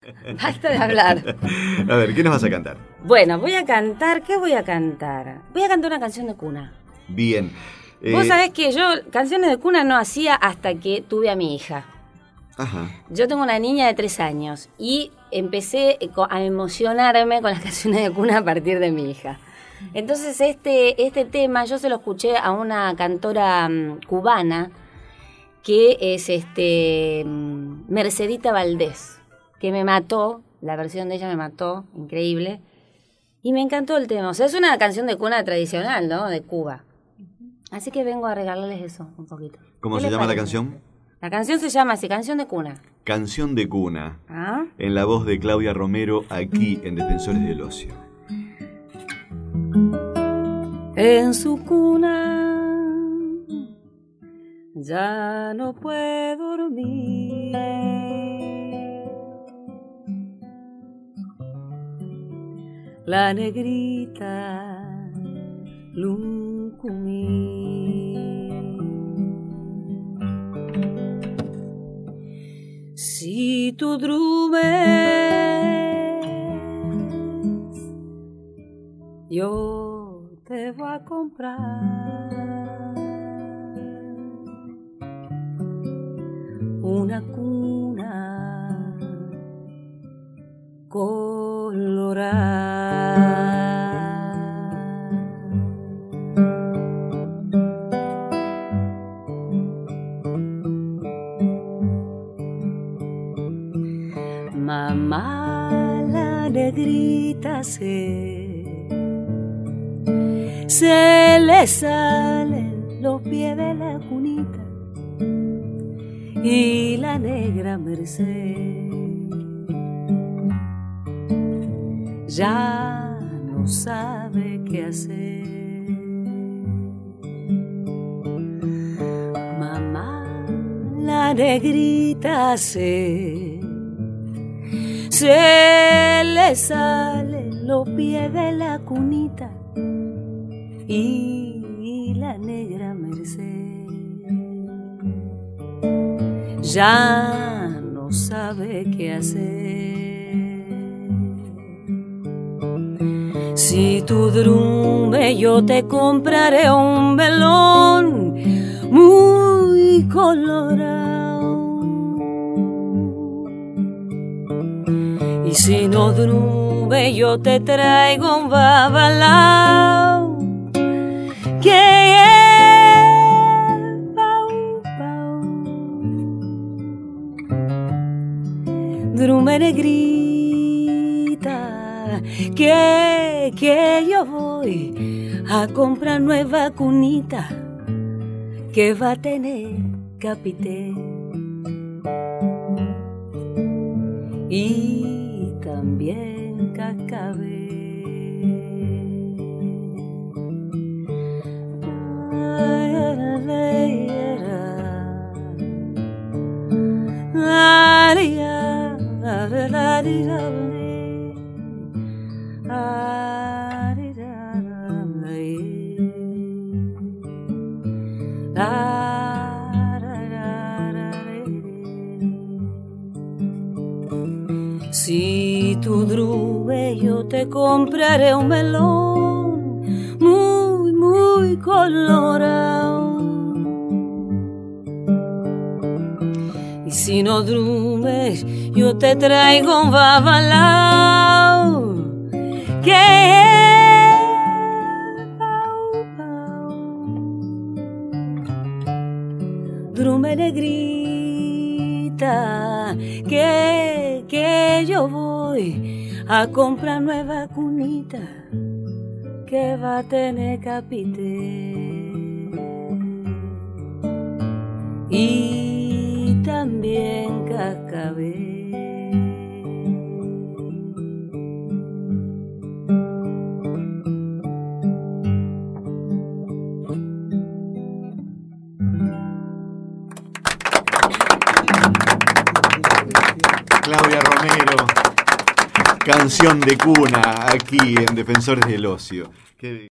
Basta de hablar. A ver, ¿qué nos vas a cantar? Bueno, voy a cantar. ¿Qué voy a cantar? Voy a cantar una canción de cuna. Bien. Vos sabés que yo canciones de cuna no hacía hasta que tuve a mi hija. Ajá. Yo tengo una niña de 3 años y empecé a emocionarme con las canciones de cuna a partir de mi hija. Entonces este tema yo se lo escuché a una cantora cubana que es Mercedita Valdés, que me mató, la versión de ella me mató, increíble, y me encantó el tema. O sea, es una canción de cuna tradicional, ¿no? De Cuba. Así que vengo a regalarles eso un poquito. ¿Cómo se llama la canción? La canción se llama así, Canción de Cuna. Canción de cuna. ¿Ah? En la voz de Claudia Romero, aquí en Defensores del Ocio. En su cuna ya no puedo dormir. La negrita Lucumí. Si tú drumes, yo te voy a comprar una cuna colorada. Mamá, la negrita se le salen los pies de la cunita y la negra Merced ya no sabe qué hacer. Mamá, la negrita se le salen los pies de la cunita y la negra Merced ya no sabe qué hacer. Si tú drumes, yo te compraré un velón muy colorado. Y si no drume, yo te traigo un babalao que es pau, pau. Drume negrita, que yo voy a comprar nueva cunita que va a tener capité. Y también cascabel. Si tú drumes, yo te compraré un melón muy, muy colorado. Y si no drumes, yo te traigo un babalao que es pau, pau. Drume negrita, que yo voy a comprar nueva cunita que va a tener capité y también cascabel. Claudia Romero, Canción de Cuna, aquí en Defensores del Ocio.